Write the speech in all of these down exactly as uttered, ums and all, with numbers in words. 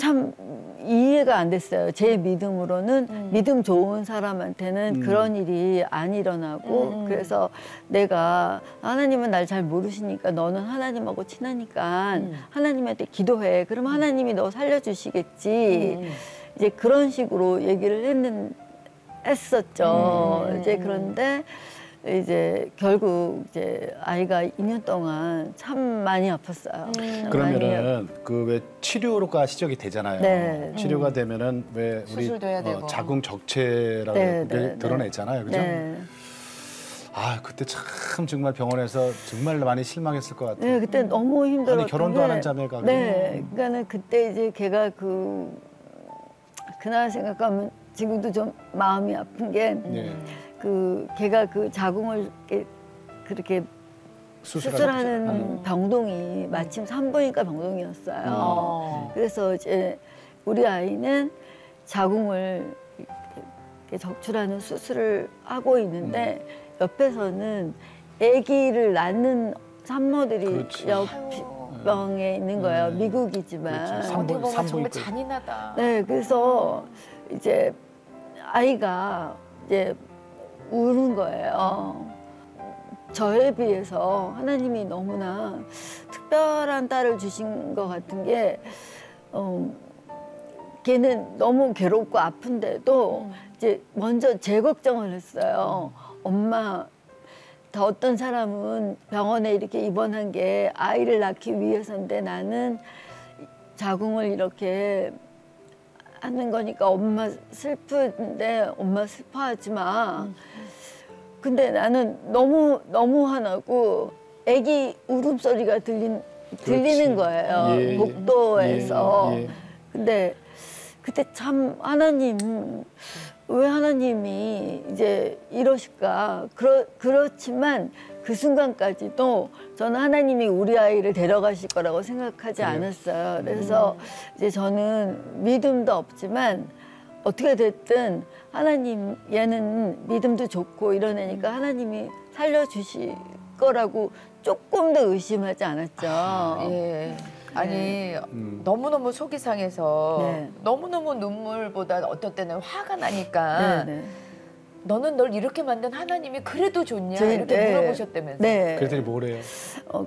참 이해가 안 됐어요. 제 믿음으로는 음. 믿음 좋은 사람한테는 음. 그런 일이 안 일어나고 음. 그래서 내가 하나님은 날 잘 모르시니까 너는 하나님하고 친하니까 음. 하나님한테 기도해. 그럼 하나님이 너 살려주시겠지. 음. 이제 그런 식으로 얘기를 했는, 했었죠. 음. 이제 그런데 이제 결국 이제 아이가 이 년 동안 참 많이 아팠어요. 음. 그러면은 그 왜 치료가 시작이 되잖아요. 네. 치료가 되면은 왜 우리 어, 자궁 적체라고 네, 네, 드러냈잖아요, 그죠? 네. 아 그때 참 정말 병원에서 정말 많이 실망했을 것 같아요. 네, 그때 음. 너무 힘들었던 아니, 결혼도 안 한 자매가. 네, 그러니까는 그때 이제 걔가 그 그날 생각하면 지금도 좀 마음이 아픈 게. 네. 그 걔가 그 자궁을 이렇게 그렇게 수술하는 음. 병동이 마침 산부인과 병동이었어요. 음. 그래서 이제 우리 아이는 자궁을 이렇게 적출하는 수술을 하고 있는데 음. 옆에서는 아기를 낳는 산모들이 그렇지. 옆병에 있는 거예요. 음. 미국이지만. 어떻게 보면 정말 잔인하다. 네, 그래서 이제 아이가 이제 우는 거예요. 저에 비해서 하나님이 너무나 특별한 딸을 주신 것 같은 게 어, 걔는 너무 괴롭고 아픈데도 음. 이제 먼저 제 걱정을 했어요. 음. 엄마, 더 어떤 사람은 병원에 이렇게 입원한 게 아이를 낳기 위해서인데 나는 자궁을 이렇게 하는 거니까 엄마 슬픈데 엄마 슬퍼하지 마. 음. 근데 나는 너무 너무 화나고 아기 울음소리가 들린, 들리는 거예요. 예, 복도에서. 예, 예. 근데 그때 참 하나님, 왜 하나님이 이제 이러실까. 그러, 그렇지만 그 순간까지도 저는 하나님이 우리 아이를 데려가실 거라고 생각하지 않았어요. 그래서 이제 저는 믿음도 없지만 어떻게 됐든 하나님, 얘는 믿음도 좋고 이런 애니까 하나님이 살려주실 거라고 조금 더 의심하지 않았죠. 아, 예. 아니 음. 너무너무 속이 상해서 네. 너무너무 눈물보다 어떨 때는 화가 나니까 네, 네. 너는 널 이렇게 만든 하나님이 그래도 좋냐 저, 이렇게 네. 물어보셨다면서요. 네. 그랬더니 뭐래요? 어,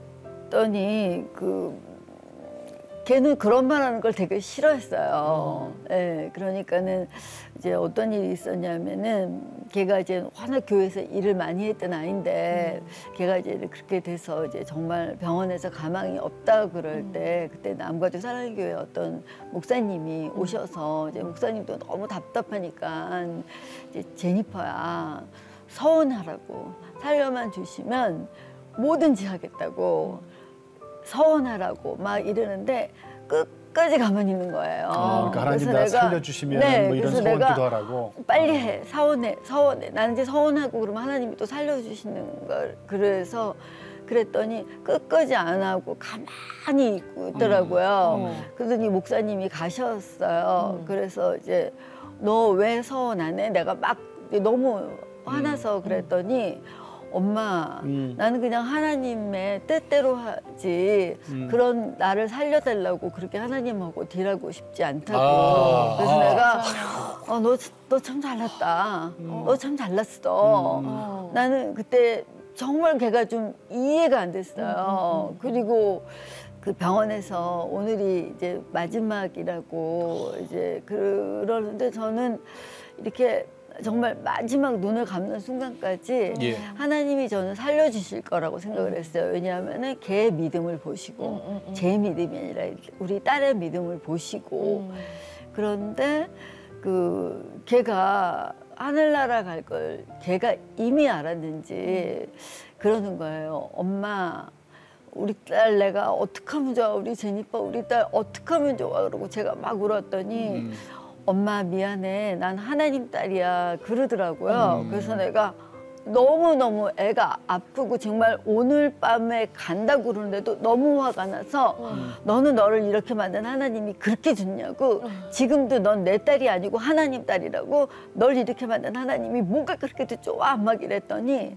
그랬더니 그 걔는 그런 말 하는 걸 되게 싫어했어요. 음. 네, 그러니까는 이제 어떤 일이 있었냐면은 걔가 이제 워낙 교회에서 일을 많이 했던 아이인데 음. 걔가 이제 그렇게 돼서 이제 정말 병원에서 가망이 없다 그럴 때 음. 그때 남가주 사랑의 교회 어떤 목사님이 음. 오셔서 이제 목사님도 너무 답답하니까 이제 제니퍼야 서원하라고 살려만 주시면 뭐든지 하겠다고. 서원하라고 막 이러는데 끝까지 가만히 있는 거예요. 아, 그러니까 하나님 나 살려주시면 네, 뭐 이런 서원 기도하라고. 빨리 해. 서원해. 서원해. 나는 이제 서원하고 그러면 하나님이 또 살려주시는 걸. 그래서 그랬더니 끝까지 안 하고 가만히 있고 있더라고요. 음. 음. 그러더니 목사님이 가셨어요. 음. 그래서 이제 너 왜 서원 안 해? 내가 막 너무 화나서 음. 그랬더니 엄마, 음. 나는 그냥 하나님의 뜻대로 하지 음. 그런 나를 살려달라고 그렇게 하나님하고 딜하고 싶지 않다고. 아. 그래서 아. 내가 어, 너, 너 참 잘났다. 음. 너 참 잘났어. 음. 나는 그때 정말 걔가 좀 이해가 안 됐어요. 음. 그리고 그 병원에서 오늘이 이제 마지막이라고 이제 그러는데 저는 이렇게 정말 마지막 눈을 감는 순간까지 예. 하나님이 저는 살려주실 거라고 생각을 했어요. 왜냐하면 걔 믿음을 보시고 음, 음, 음. 제 믿음이 아니라 우리 딸의 믿음을 보시고 음. 그런데 그 걔가 하늘나라 갈 걸 걔가 이미 알았는지 음. 그러는 거예요. 엄마, 우리 딸 내가 어떻게 하면 좋아? 우리 제니퍼 우리 딸 어떻게 하면 좋아? 그러고 제가 막 울었더니 음. 엄마 미안해, 난 하나님 딸이야 그러더라고요. 음. 그래서 내가 너무너무 애가 아프고 정말 오늘 밤에 간다고 그러는데도 너무 화가 나서 음. 너는 너를 이렇게 만든 하나님이 그렇게 좋냐고 음. 지금도 넌 내 딸이 아니고 하나님 딸이라고 널 이렇게 만든 하나님이 뭐가 그렇게 좋아? 막 이랬더니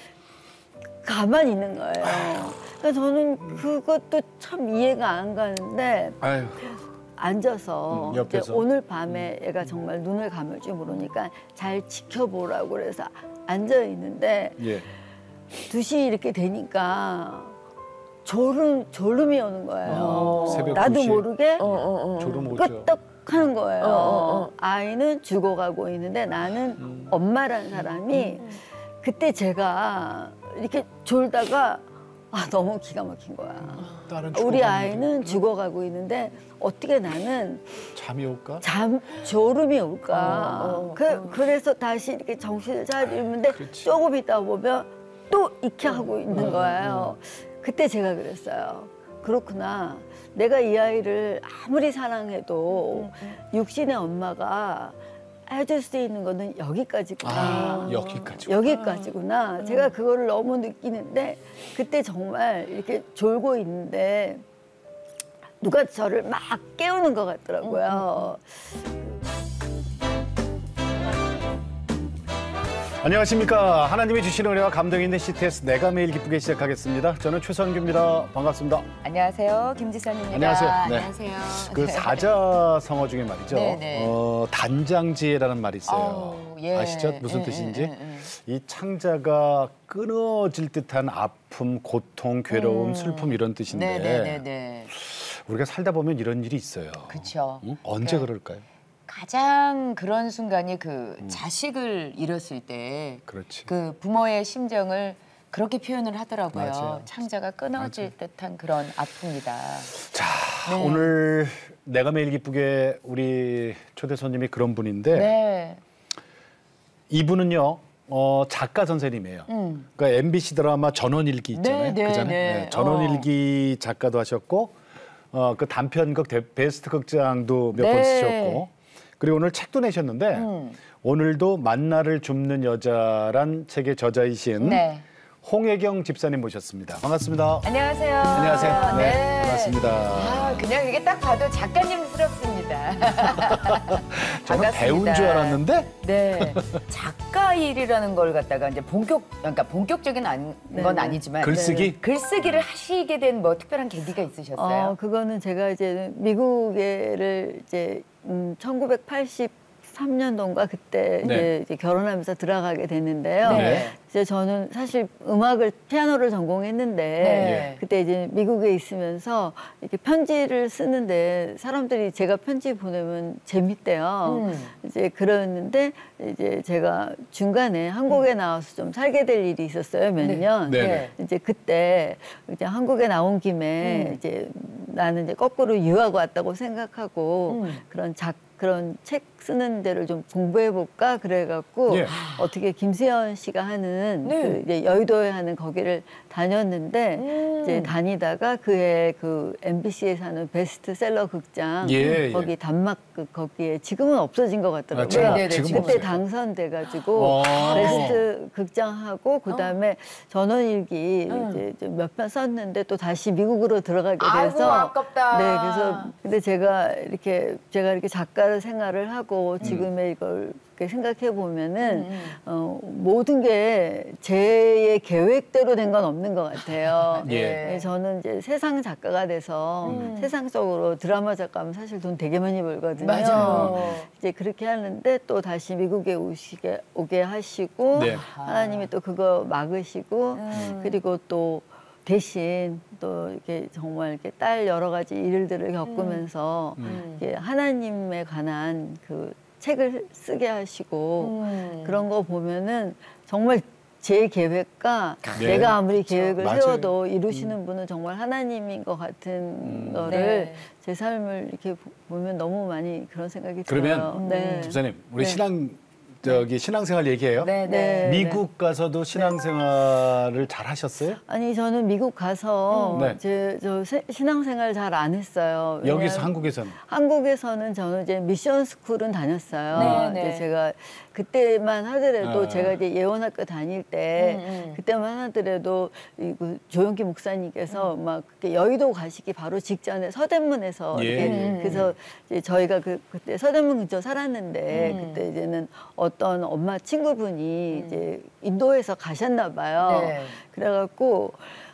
가만히 있는 거예요. 그러니까 저는 그것도 참 이해가 안 가는데 아유. 앉아서 음, 이제 옆에서. 오늘 밤에 애가 정말 눈을 감을 줄 모르니까 잘 지켜보라고 그래서 앉아 있는데 예. 두 시 이렇게 되니까 졸음 졸음이 오는 거예요. 어, 새벽 나도 두 시. 모르게 어, 어, 어. 졸음 오죠. 끄떡하는 거예요. 어, 어, 어. 아이는 죽어가고 있는데 나는 음. 엄마란 사람이 그때 제가 이렇게 졸다가 아, 너무 기가 막힌 거야. 딸은 우리 죽어가는데. 아이는 죽어가고 있는데 어떻게 나는 잠이 올까? 잠 졸음이 올까? 어, 어, 그, 어. 그래서 다시 이렇게 정신을 차리는데 그렇지. 조금 있다 보면 또 이렇게 하고 있는 음, 거예요. 그때 제가 그랬어요. 그렇구나. 내가 이 아이를 아무리 사랑해도 육신의 엄마가 해줄 수 있는 거는 여기까지구나. 아, 여기까지. 여기까지구나. 제가 그거를 너무 느끼는데 그때 정말 이렇게 졸고 있는데 누가 저를 막 깨우는 것 같더라고요. 안녕하십니까. 하나님이 주시는 은혜와 감동이 있는 씨티에스 내가 매일 기쁘게 시작하겠습니다. 저는 최성규입니다. 반갑습니다. 안녕하세요, 김지선입니다. 안녕하세요. 네. 안녕하세요. 그 사자성어 중에 말이죠. 네네. 어, 단장지혜라는 말이 있어요. 아우, 예. 아시죠? 무슨 예, 뜻인지? 예, 예, 예. 이 창자가 끊어질 듯한 아픔, 고통, 괴로움, 음. 슬픔 이런 뜻인데 네네네. 우리가 살다 보면 이런 일이 있어요. 그렇죠. 응? 언제 네. 그럴까요? 가장 그런 순간이 그 음. 자식을 잃었을 때 그 그렇지. 부모의 심정을 그렇게 표현을 하더라고요. 맞아요. 창자가 끊어질 듯한 그런 아픔이다. 자, 네. 오늘 내가 매일 기쁘게 우리 초대 손님이 그런 분인데 네. 이분은요. 어, 작가 선생님이에요. 음. 그러니까 엠비씨 드라마 전원일기 있잖아요. 네, 네, 그잖아요. 네. 네, 전원일기 작가도 하셨고 어, 그 단편극 대- 베스트 극장도 몇 번 네. 쓰셨고 그리고 오늘 책도 내셨는데 음. 오늘도 만나를 줍는 여자란 책의 저자이신 네. 홍혜경 집사님 모셨습니다. 반갑습니다. 안녕하세요. 안녕하세요. 네, 반갑습니다. 아, 그냥 이게 딱 봐도 작가님스럽습니다. 저는 반갑습니다. 배우인 줄 알았는데 네. 작가 일이라는 걸 갖다가 이제 본격, 그러니까 본격적인 안- 네, 건 네. 아니지만 글쓰기? 글쓰기를 하시게 된 뭐 특별한 계기가 있으셨어요? 어, 그거는 제가 이제 미국에를 이제 음, 천구백팔십삼 년도인가 그때 네. 이제, 이제 결혼하면서 들어가게 됐는데요. 네. 이제 저는 사실 음악을 피아노를 전공했는데 네. 그때 이제 미국에 있으면서 이렇게 편지를 쓰는데 사람들이 제가 편지 보내면 재밌대요. 음. 이제 그랬는데 이제 제가 중간에 한국에 나와서 좀 살게 될 일이 있었어요. 몇 네. 년. 네. 네. 이제 그때 이제 한국에 나온 김에 음. 이제 나는 이제 거꾸로 유학 왔다고 생각하고 음. 그런 작 그런 책 쓰는 데를 좀 공부해 볼까 그래갖고 예. 어떻게 김수현 씨가 하는 네. 그 이제 여의도에 하는 거기를 다녔는데 음. 이제 다니다가 그해 그 엠비씨에서 하는 베스트셀러 극장 예, 예. 거기 단막 그 거기에 지금은 없어진 것 같더라고요. 아, 지금, 네, 네, 네, 지금 지금 그때 없어요. 당선돼가지고 어. 베스트 극장하고 그다음에 전원일기 음. 이제 몇 편 썼는데 또 다시 미국으로 들어가게 아이고, 돼서 아깝다. 네, 그래서 근데 제가 이렇게 제가 이렇게 작가를 생활을 하고 음. 지금의 이걸 이렇게 생각해 보면은 음, 음. 어, 모든 게 제 계획대로 된 건 없는 것 같아요. 예. 네, 저는 이제 세상 작가가 돼서 음. 세상적으로 드라마 작가면 사실 돈 되게 많이 벌거든요. 맞아요. 이제 그렇게 하는데 또 다시 미국에 오시게 오게 하시고 네. 하나님이 또 그거 막으시고 음. 그리고 또 대신 또 이렇게 정말 이렇게 딸 여러 가지 일들을 겪으면서 음. 이게 하나님에 관한 그 책을 쓰게 하시고 음. 그런 거 보면은 정말 제 계획과 네. 내가 아무리 계획을 맞아요. 세워도 이루시는 분은 정말 하나님인 것 같은 음. 거를 네. 제 삶을 이렇게 보- 보면 너무 많이 그런 생각이 그러면 들어요. 네. 집사님 우리 네. 신앙 저기 신앙생활 얘기해요. 네, 네. 네. 미국 가서도 신앙생활을 잘 하셨어요? 아니 저는 미국 가서 음, 네. 제, 저 세- 신앙생활 잘 안 했어요. 여기서 왜냐하면 한국에서는 한국에서는 저는 이제 미션 스쿨은 다녔어요. 네, 네. 이제 제가 그때만 하더라도 아. 제가 이제 예원학교 다닐 때 음, 음. 그때만 하더라도 이그 조영기 목사님께서 막 그렇게 여의도 가시기 바로 직전에 서대문에서 예, 이렇게 예. 그래서 이제 저희가 그 그때 서대문 근처 살았는데 음. 그때 이제는 어떤 엄마 친구분이 이제 인도에서 가셨나 봐요. 네. 그래갖고 어.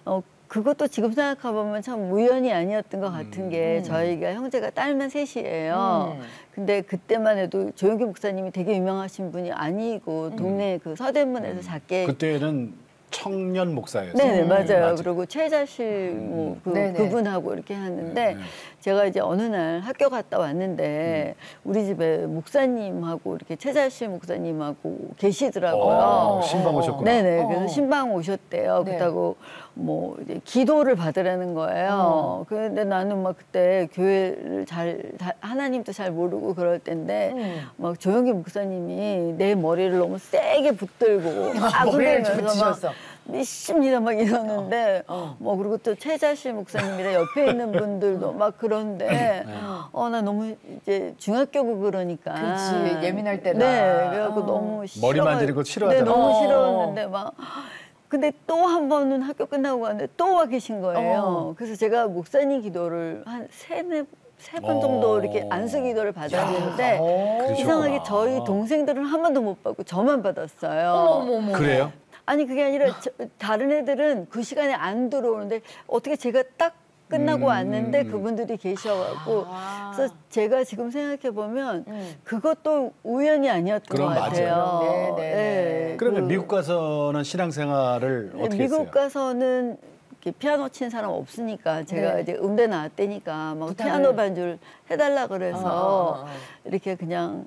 그것도 지금 생각해보면 참 우연이 아니었던 것 같은 게 음. 저희가 형제가 딸만 셋이에요. 음. 근데 그때만 해도 조용기 목사님이 되게 유명하신 분이 아니고 동네 그 서대문에서 작게 그때는 청년 목사였어요. 네네 맞아요. 네, 맞아요. 그리고 최자실 뭐 그, 네네. 그분하고 이렇게 하는데 네, 네. 제가 이제 어느 날 학교 갔다 왔는데 우리 집에 목사님하고 이렇게 최자실 목사님하고 계시더라고요. 어, 신방 오셨구나. 네네. 어. 그래서 신방 오셨대요. 네. 그렇다고 뭐 이제 기도를 받으라는 거예요. 어. 그런데 나는 막 그때 교회를 잘 다- 하나님도 잘 모르고 그럴 때인데 음. 막 조영기 목사님이 내 머리를 너무 세게 붙들고 막 머리를 흔들면서 막 붙이셨어. 미십니다 막 이러는데 어. 뭐 그리고 또 최자실 목사님이랑 옆에 있는 분들도 막 그런데 어 나 너무 이제 중학교고 그러니까 그렇지, 예민할 때라. 네 그래갖고 어. 너무 머리 싫어- 만지는 거 네 싫어하잖아. 너무 어. 싫었는데 막 근데 또 한 번은 학교 끝나고 갔는데 또 와 계신 거예요. 어. 그래서 제가 목사님 기도를 한 세네 세 번 어. 정도 이렇게 안수 기도를 받았는데 어. 그러셨구나. 이상하게 저희 동생들은 한 번도 못 받고 저만 받았어요. 어머, 어머. 그래요? 아니 그게 아니라 저, 다른 애들은 그 시간에 안 들어오는데 어떻게 제가 딱 끝나고 음, 왔는데 음. 그분들이 계셔갖고 아. 그래서 제가 지금 생각해 보면 음. 그것도 우연이 아니었던 것 그럼 같아요. 맞아요. 네, 네, 네. 그러면 그- 미국 가서는 신앙생활을 어떻게 미국 했어요? 가서는 이렇게 피아노 치는 사람 없으니까 제가 네. 이제 음대 나왔다니까 막 부탁을- 피아노 반주를 해달라 그래서 어, 어, 어. 이렇게 그냥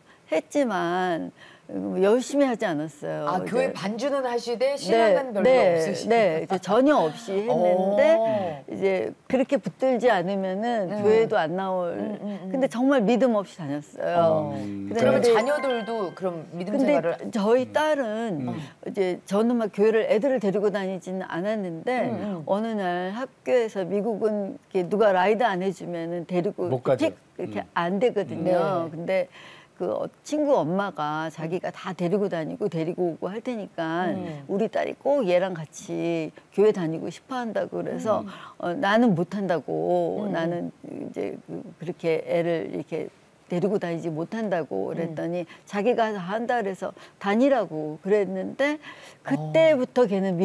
했지만 열심히 하지 않았어요. 아, 이제. 교회 반주는 하시되 신앙은 별로 없으시고. 네, 이제 전혀 없이 했는데 오. 이제 그렇게 붙들지 않으면은 음. 교회도 안 나올. 음, 음, 음. 근데 정말 믿음 없이 다녔어요. 음, 근데 그러면 근데- 자녀들도 그럼 믿음 근데 생활을 저희 딸은 음. 이제 저는 막 교회를 애들을 데리고 다니지는 않았는데 음, 음. 어느 날 학교에서 미국은 이렇게 누가 라이드 안 해주면은 데리고 못 가죠. 픽 이렇게 음. 안 되거든요. 네. 근데 그 어- 친구 엄마가 자기가 다 데리고 다니고 데리고 오고 할 테니까 음. 우리 딸이 꼭 얘랑 같이 교회 다니고 싶어 한다고 그래서 음. 어, 나는 못 한다고 음. 나는 이제 그, 그렇게 애를 이렇게 데리고 다니지 못한다고 그랬더니 자기가 다 한다 그래서 다니라고 그랬는데 그때부터 걔는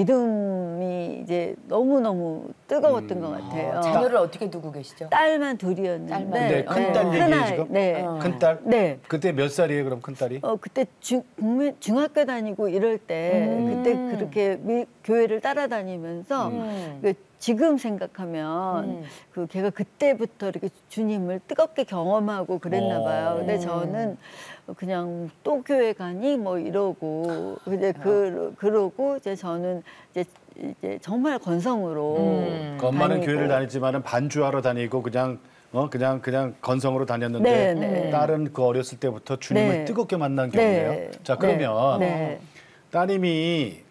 믿음이 이제 너무너무 뜨거웠던 음. 것 같아요. 자녀를 어떻게 두고 계시죠? 딸만 둘이었는데 딸만. 네, 큰딸 네. 얘기해요, 큰아이, 지금? 네. 어. 큰딸? 네. 그때 몇 살이에요, 그럼 큰딸이? 어 그때 중, 국민- 중학교 다니고 이럴 때 음. 그때 그렇게 미, 교회를 따라다니면서 음. 그 지금 생각하면 음. 그 걔가 그때부터 이렇게 주님을 뜨겁게 경험하고 그랬나 봐요. 근데 음. 저는 그냥 또 교회 가니 뭐 이러고 이제 어. 그 그러고 이제 저는 이제 이제 정말 건성으로 음. 그 엄마는 다니고. 교회를 다니지만은 반주하러 다니고 그냥 어 그냥 그냥 건성으로 다녔는데 네, 네. 딸은 그 어렸을 때부터 주님을 네. 뜨겁게 만난 경우예요. 네. 자 그러면 네. 따님이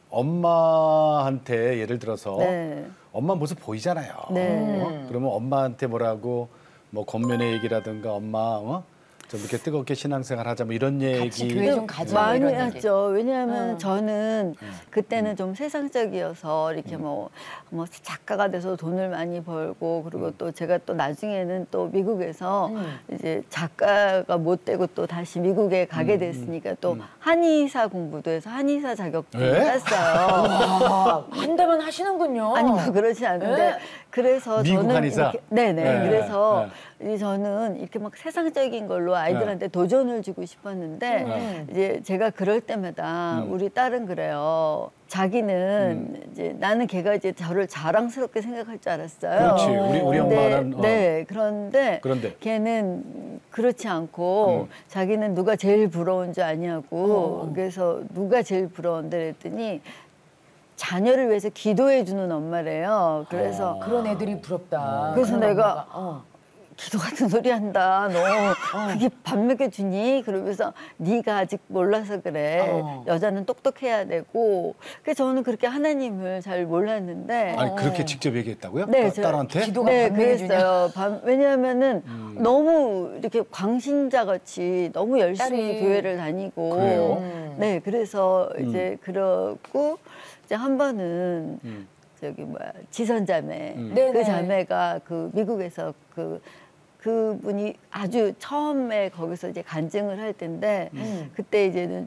엄마한테 예를 들어서 네. 엄마 모습 보이잖아요. 네. 어? 그러면 엄마한테 뭐라고 뭐 겉면의 얘기라든가 엄마 어? 좀 이렇게 뜨겁게 신앙생활 하자 뭐 이런 같이 얘기 교회 좀 가자. 뭐 많이 이런 얘기. 했죠. 왜냐하면 어. 저는 그때는 좀 세상적이어서 이렇게 뭐, 뭐 작가가 돼서 돈을 많이 벌고 그리고 또 제가 또 나중에는 또 미국에서 음. 이제 작가가 못 되고 또 다시 미국에 가게 됐으니까 또 한의사 공부도 해서 한의사 자격증을 왜? 땄어요. 아, 한다면 하시는군요. 아니 뭐 그러지 않은데 네. 그래서 미국 저는 한의사? 이렇게, 네네 네, 그래서 네. 이 저는 이렇게 막 세상적인 걸로 아이들한테 도전을 주고 싶었는데 네. 이제 제가 그럴 때마다 음. 우리 딸은 그래요. 자기는 이제 나는 걔가 이제 저를 자랑스럽게 생각할 줄 알았어요. 그렇지. 우리 우리 근데, 엄마는 어. 네 그런데 그런데 걔는 그렇지 않고 자기는 누가 제일 부러운 줄 아냐고 어. 그래서 누가 제일 부러운데 그랬더니 자녀를 위해서 기도해 주는 엄마래요. 그래서 그런 애들이 부럽다. 그래서 그런 내가 엄마가. 어. 기도 같은 소리 한다. 너 그게 밥 먹여주니? 그러면서 네가 아직 몰라서 그래. 어. 여자는 똑똑해야 되고. 그래서 저는 그렇게 하나님을 잘 몰랐는데. 아니 그렇게 직접 얘기했다고요? 네, 따- 저- 딸한테? 기도가 네, 밥 먹여주냐? 그랬어요. 밤- 왜냐하면은 음. 너무 이렇게 광신자 같이 너무 열심히 딸이- 교회를 다니고. 그래요? 음. 네, 그래서 음. 이제 그러고 이제 한 번은 음. 저기 뭐야 지선자매 음. 그 네네. 자매가 그 미국에서 그 그분이 아주 처음에 거기서 이제 간증을 할 텐데 음. 그때 이제는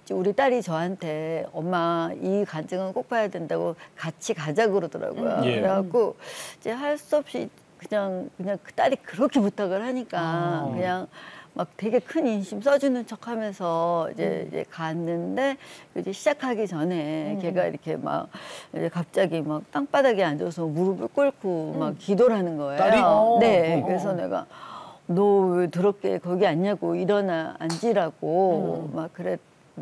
우리 딸이 저한테 엄마 이 간증은 꼭 봐야 된다고 같이 가자 그러더라고요. 예. 그래갖고 이제 할 수 없이 그냥 그냥 그 딸이 그렇게 부탁을 하니까 아. 그냥 막 되게 큰 인심 써주는 척하면서 이제, 음. 이제 갔는데 이제 시작하기 전에 음. 걔가 이렇게 막 이제 갑자기 막 땅바닥에 앉아서 무릎을 꿇고 음. 막 기도를 하는 거예요. 딸이? 네, 어. 그래서 내가 너 왜 더럽게 거기 앉냐고 일어나 앉으라고 음. 막 그래.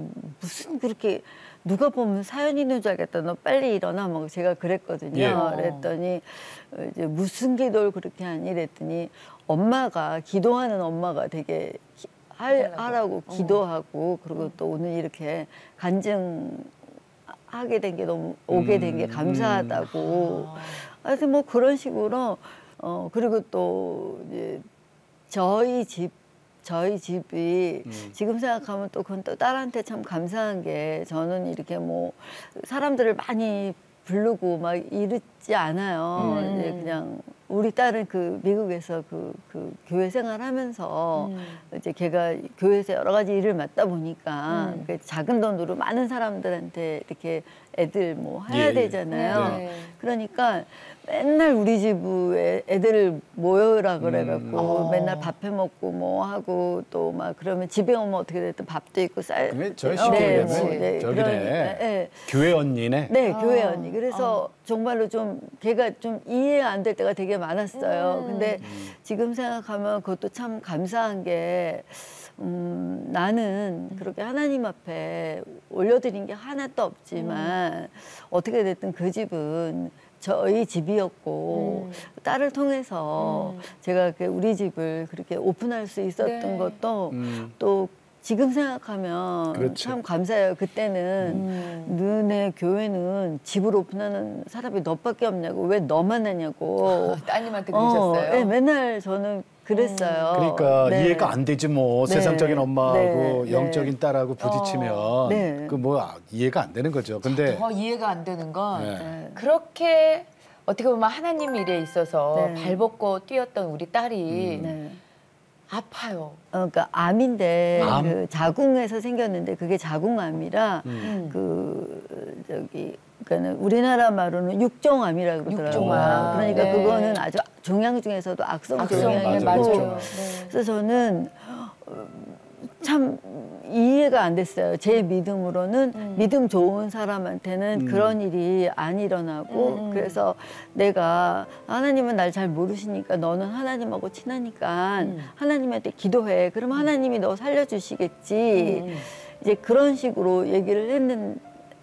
무슨 그렇게 누가 보면 사연 있는 줄 알겠다. 너 빨리 일어나. 막 제가 그랬거든요. 예. 그랬더니 이제 무슨 기도를 그렇게 하니? 그랬더니 엄마가 기도하는 엄마가 되게 기- 할, 하라고 기도하고 그리고 또 오늘 이렇게 간증하게 된 게 너무 오게 된 게 음, 감사하다고. 하여튼 뭐 그런 식으로 어 그리고 또 이제 저희 집 저희 집이 음. 지금 생각하면 또 그건 또 딸한테 참 감사한 게 저는 이렇게 뭐 사람들을 많이 부르고 막 이러지 않아요. 음. 이제 그냥 우리 딸은 그 미국에서 그, 그 교회 생활하면서 음. 이제 걔가 교회에서 여러 가지 일을 맡다 보니까 음. 그 작은 돈으로 많은 사람들한테 이렇게 애들 뭐 해야 예, 예. 되잖아요. 네. 그러니까 맨날 우리 집에 애들을 모여라 그래갖고 음. 맨날 밥 해 먹고 뭐 하고 또 막 그러면 집에 오면 어떻게 됐든 밥도 있고 쌀. 그게 저희 네, 쉽게 얘기하면 뭐, 네, 저기네. 그러니까, 네, 교회 언니네. 네, 아. 교회 언니. 그래서 정말로 좀 걔가 좀 이해가 안 될 때가 되게 많았어요. 음. 근데 지금 생각하면 그것도 참 감사한 게 음, 나는 그렇게 하나님 앞에 올려드린 게 하나도 없지만 음. 어떻게 됐든 그 집은 저희 집이었고 음. 딸을 통해서 음. 제가 그 우리 집을 그렇게 오픈할 수 있었던 네. 것도 음. 또 지금 생각하면 그렇지. 참 감사해요. 그때는 음. 너네 교회는 집을 오픈하는 사람이 너밖에 없냐고 왜 너만 하냐고 따님한테 어, 그러셨어요? 네, 맨날 저는 그랬어요. 그러니까 네. 이해가 안 되지 뭐 네. 세상적인 엄마하고 네. 영적인 딸하고 부딪히면 어. 네. 그 뭐 이해가 안 되는 거죠. 근데 더 이해가 안 되는 건 네. 네. 그렇게 어떻게 보면 하나님 일에 있어서 네. 발벗고 뛰었던 우리 딸이 네. 아파요. 어, 그러니까 암인데 암? 그 자궁에서 생겼는데 그게 자궁암이라 음. 그 저기 그러니까는 우리나라 말로는 육종암이라고 그러더라고요. 육종암. 그러니까 네. 그거는 아주 종양 중에서도 악성 악성, 종양이고 네, 맞아요. 맞아요. 육종암. 네. 그래서 저는 어, 참 이해가 안 됐어요. 제 믿음으로는 음. 믿음 좋은 사람한테는 음. 그런 일이 안 일어나고 음. 그래서 내가 하나님은 날 잘 모르시니까 너는 하나님하고 친하니까 음. 하나님한테 기도해. 그럼 하나님이 너 살려주시겠지. 음. 이제 그런 식으로 얘기를 했는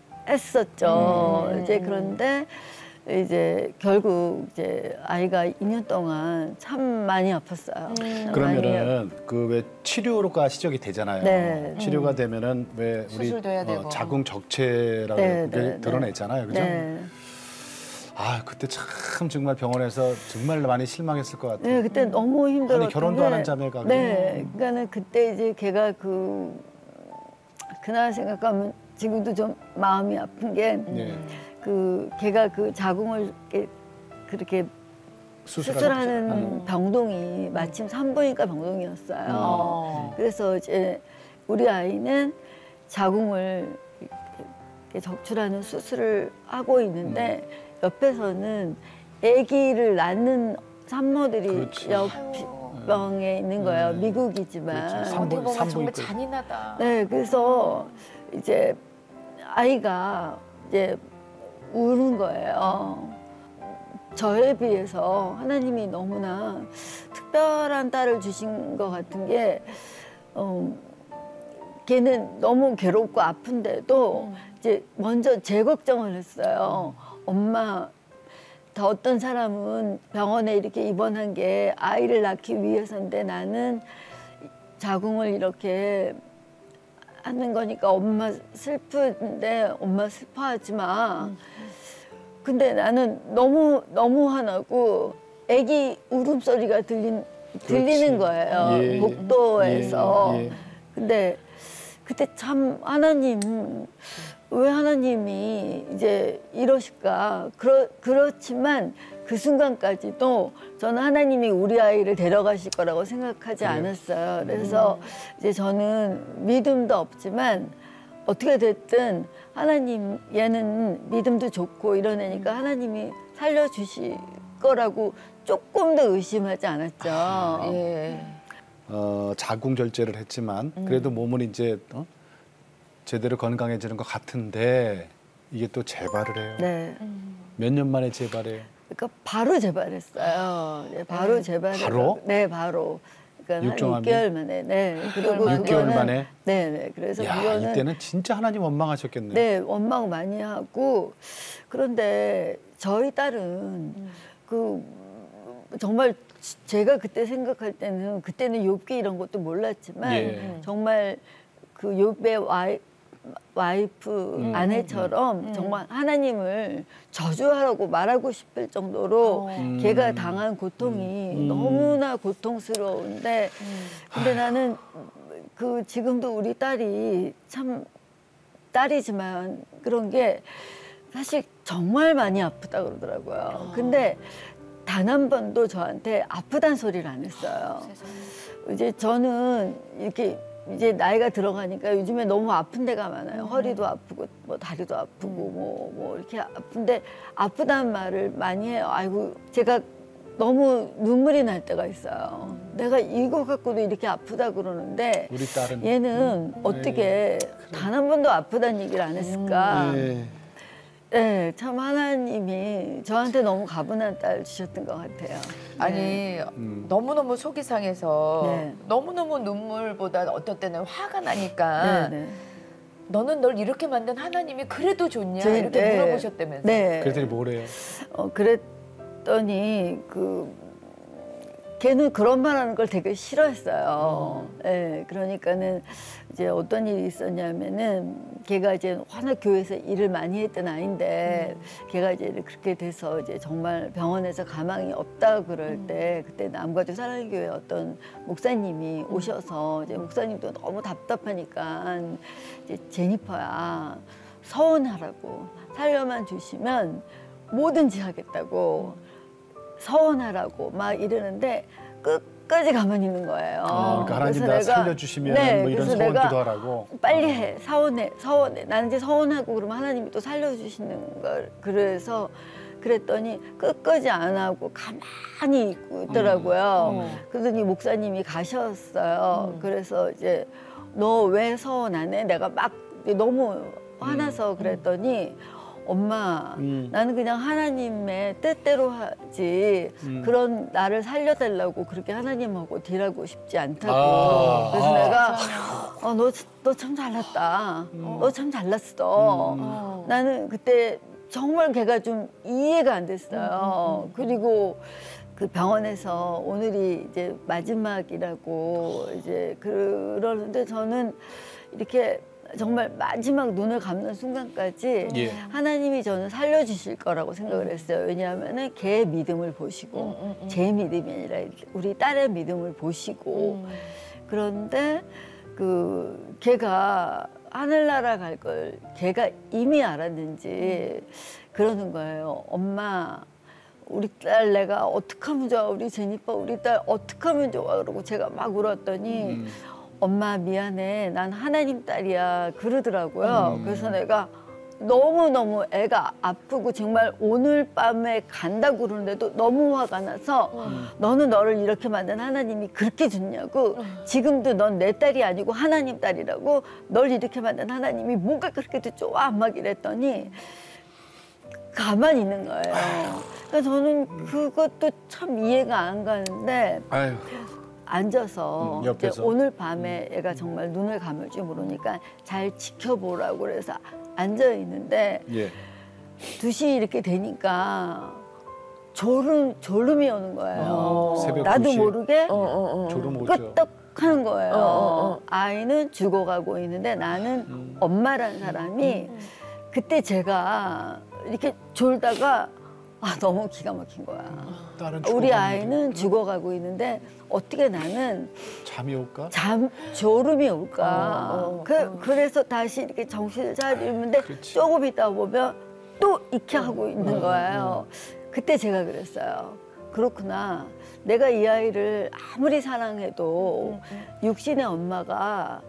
했었죠. 음. 이제 그런데 이제 결국 이제 아이가 이 년 동안 참 많이 아팠어요. 음. 많이 그러면은 그 왜 치료가 시작이 되잖아요. 네. 치료가 되면은 왜 우리 수술도 해야 되고. 자궁 적체라고 네, 그게 네, 드러내잖아요. 그죠? 네. 아, 그때 참 정말 병원에서 정말 많이 실망했을 것 같아요. 네, 그때 너무 힘들었던 아니, 결혼도 게, 안 한 자매가 네, 그러니까는 그때 이제 걔가 그 그날 생각하면 지금도 좀 마음이 아픈 게 네. 그 걔가 그 자궁을 이렇게 그렇게 수술하는 수술하는 음. 병동이 마침 산부인과 병동이었어요. 어. 그래서 이제 우리 아이는 자궁을 이렇게 적출하는 수술을 하고 있는데 음. 옆에서는 아기를 낳는 산모들이 그렇지. 옆병에 있는 거예요. 음. 미국이지만. 그렇지. 어떻게 산부- 보면 정말 산부인과. 잔인하다. 네, 그래서 이제 아이가 이제 우는 거예요. 저에 비해서 하나님이 너무나 특별한 딸을 주신 것 같은 게, 어, 걔는 너무 괴롭고 아픈데도 음. 이제 먼저 제 걱정을 했어요. 엄마, 더 어떤 사람은 병원에 이렇게 입원한 게 아이를 낳기 위해서인데 나는 자궁을 이렇게 하는 거니까 엄마 슬픈데 엄마 슬퍼하지 마. 근데 나는 너무 너무 화나고 아기 울음소리가 들린 들리는 거예요. 예, 복도에서. 예, 예. 근데 그때 참 하나님 왜 하나님이 이제 이러실까? 그렇 그렇지만 그 순간까지도 저는 하나님이 우리 아이를 데려가실 거라고 생각하지 그래요? 않았어요. 그래서 이제 저는 믿음도 없지만 어떻게 됐든 하나님 얘는 믿음도 좋고 이런 애니까 하나님이 살려주실 거라고 조금 더 의심하지 않았죠. 아, 예. 어, 자궁절제를 했지만 그래도 음. 몸은 이제 어? 제대로 건강해지는 것 같은데 이게 또 재발을 해요. 네. 몇 년 만에 재발해요? 그러니까 바로 재발했어요. 네, 바로 재발을. 바로? 네, 바로. 그러니까 한 육종암이? 육 개월 만에. 네. 그리고 육 개월 그거는- 만에? 네, 네. 그래서 야, 그거는 이때는 진짜 하나님 원망하셨겠네요. 네, 원망 많이 하고 그런데 저희 딸은 음. 그 정말 제가 그때 생각할 때는 그때는 욥기 이런 것도 몰랐지만 예. 정말 그 욥의 와이, 와이프 음. 아내처럼 음. 정말 하나님을 저주하라고 말하고 싶을 정도로 어. 걔가 당한 고통이 음. 너무나 고통스러운데 음. 근데 나는 그 지금도 우리 딸이 참 딸이지만 그런 게 사실 정말 많이 아프다 그러더라고요. 근데 단 한 번도 저한테 아프단 소리를 안 했어요. 이제 저는 이렇게 이제 나이가 들어가니까 요즘에 너무 아픈 데가 많아요. 음. 허리도 아프고 뭐 다리도 아프고 음. 뭐, 뭐 이렇게 아픈데 아프다는 말을 많이 해요. 아이고 제가 너무 눈물이 날 때가 있어요. 음. 내가 이거 갖고도 이렇게 아프다 그러는데 우리 딸은 얘는 어떻게 단 한 번도 아프다는 얘기를 안 했을까. 예. 네, 참 하나님이 저한테 너무 가분한 딸 주셨던 것 같아요. 아니 음. 너무너무 속이 상해서 네. 너무너무 눈물보다 어떨 때는 화가 나니까 네, 네. 너는 널 이렇게 만든 하나님이 그래도 좋냐 저- 이렇게 네. 물어보셨다면서. 네. 그랬더니 뭐래요? 어, 그랬더니 그 걔는 그런 말하는 걸 되게 싫어했어요. 예, 그러니까는 이제 어떤 일이 있었냐면은 걔가 이제 워낙 교회에서 일을 많이 했던 아이인데 걔가 이제 그렇게 돼서 이제 정말 병원에서 가망이 없다 그럴 때 그때 남가주 사랑교회 어떤 목사님이 오셔서 이제 목사님도 너무 답답하니까 이제 제니퍼야 서원하라고 살려만 주시면 뭐든지 하겠다고. 서원하라고 막 이러는데 끝까지 가만히 있는 거예요. 아, 그러니까 하나님 나 그래서 내가- 살려주시면 네, 뭐 이런 그래서 소원 내가 기도하라고. 빨리 해, 서원해, 서원해. 나는 이제 서원하고 그러면 하나님이 또 살려주시는 걸. 그래서 그랬더니 끝까지 안 하고 가만히 있고 있더라고요. 음. 그러더니 목사님이 가셨어요. 음. 그래서 이제 너 왜 서원 안 해? 내가 막 너무 화나서 그랬더니 엄마, 음. 나는 그냥 하나님의 뜻대로 하지 음. 그런 나를 살려달라고 그렇게 하나님하고 딜하고 싶지 않다고. 아. 그래서 아. 내가 어, 너, 너 참 잘났다. 너 참 잘났어. 음. 어. 나는 그때 정말 걔가 좀 이해가 안 됐어요. 그리고 그 병원에서 오늘이 이제 마지막이라고 이제 그러는데 저는 이렇게 정말 마지막 눈을 감는 순간까지 예. 하나님이 저는 살려주실 거라고 생각을 했어요. 왜냐하면은 걔의 믿음을 보시고 음, 음, 음. 제 믿음이 아니라 우리 딸의 믿음을 보시고 음. 그런데 그 걔가 하늘나라 갈 걸 걔가 이미 알았는지 그러는 거예요. 엄마, 우리 딸 내가 어떻게 하면 좋아? 우리 제니퍼 우리 딸 어떻게 하면 좋아? 그러고 제가 막 울었더니 음. 엄마 미안해. 난 하나님 딸이야. 그러더라고요. 음. 그래서 내가 너무너무 애가 아프고 정말 오늘 밤에 간다고 그러는데도 너무 화가 나서 너는 너를 이렇게 만든 하나님이 그렇게 좋냐고 지금도 넌 내 딸이 아니고 하나님 딸이라고 널 이렇게 만든 하나님이 뭐가 그렇게 좋아? 막 이랬더니 가만히 있는 거예요. 그래서 저는 그것도 참 이해가 안 가는데 아유. 앉아서 음, 이제 옆에서. 오늘 밤에 애가 정말 눈을 감을 줄 모르니까 잘 지켜보라고 그래서 앉아 있는데 예. 두 시 이렇게 되니까 졸음 졸음이 오는 거예요. 어. 새벽 나도 두 시. 모르게 어, 어, 어. 졸음 오죠. 끄떡하는 거예요. 어, 어, 어. 아이는 죽어가고 있는데 나는 음. 엄마란 사람이 그때 제가 이렇게 졸다가 아, 너무 기가 막힌 거야. 딸은 우리 죽어가는데 아이는 죽어가고 있는데 어떻게 나는 잠이 올까? 잠 졸음이 올까? 어, 어, 그 어. 그래서 다시 이렇게 정신을 차리는데 그렇지. 조금 있다 보면 또 이렇게 하고 있는 거예요. 그때 제가 그랬어요. 그렇구나. 내가 이 아이를 아무리 사랑해도 육신의 엄마가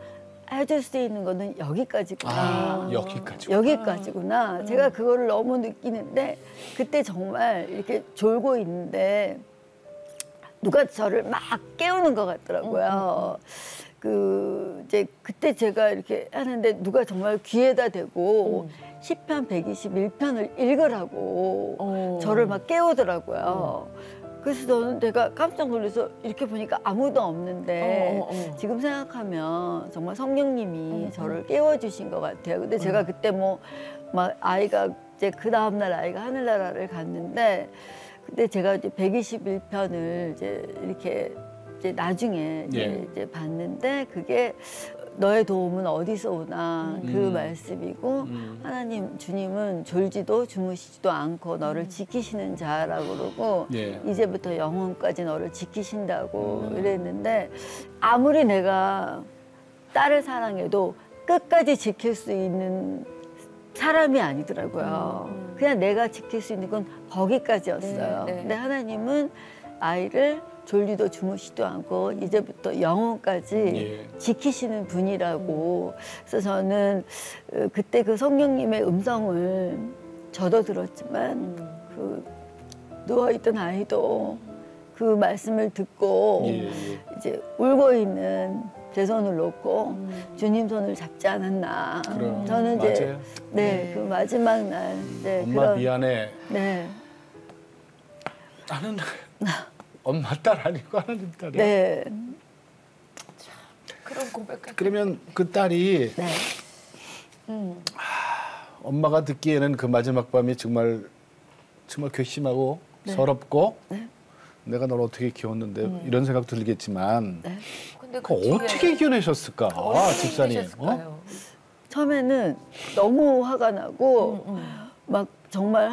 해줄 수 있는 거는 여기까지구나. 아, 여기까지. 여기까지구나. 음. 제가 그거를 너무 느끼는데 그때 정말 이렇게 졸고 있는데 누가 저를 막 깨우는 것 같더라고요. 음. 그 이제 그때 제가 이렇게 하는데 누가 정말 귀에다 대고 음. 시편 백이십일 편을 읽으라고 어. 저를 막 깨우더라고요. 그래서 저는 내가 깜짝 놀라서 이렇게 보니까 아무도 없는데 어, 어, 어. 지금 생각하면 정말 성령님이 저를 깨워주신 것 같아요. 근데 제가 그때 뭐 막 아이가 이제 그 다음날 아이가 하늘나라를 갔는데 그때 제가 이제 백이십일 편을 이제 이렇게 이제 나중에 이제, 예. 이제 봤는데 그게 너의 도움은 어디서 오나 그 음. 말씀이고 음. 하나님 주님은 졸지도 주무시지도 않고 너를 지키시는 자라고 그러고 예. 이제부터 영혼까지 너를 지키신다고 이랬는데 아무리 내가 딸을 사랑해도 끝까지 지킬 수 있는 사람이 아니더라고요. 음. 그냥 내가 지킬 수 있는 건 거기까지였어요. 네, 네. 근데 하나님은 아이를 졸지도 주무시지도 않고 이제부터 영혼까지 예. 지키시는 분이라고. 그래서 저는 어, 그때 그 성령님의 음성을 저도 들었지만 음. 그 누워있던 아이도 그 말씀을 듣고 예, 예. 이제 울고 있는 제 손을 놓고 음. 주님 손을 잡지 않았나. 그럼, 저는 이제 맞아요. 네, 네. 그 마지막 날 네, 엄마 그런 미안해. 네, 나는 엄마 딸 아니고 하나님 딸이야. 네, 그런 고백까지. 그러면 그 딸이 네, 음. 엄마가 듣기에는 그 마지막 밤이 정말 정말 괘씸하고 네. 서럽고 네. 내가 널 어떻게 키웠는데 이런 생각 들겠지만 네. 근데 그 뒤에 어떻게 이겨내셨을까, 어떻게 집사님? 어? 이기셨을까요? 처음에는 너무 화가 나고 음, 음. 막 정말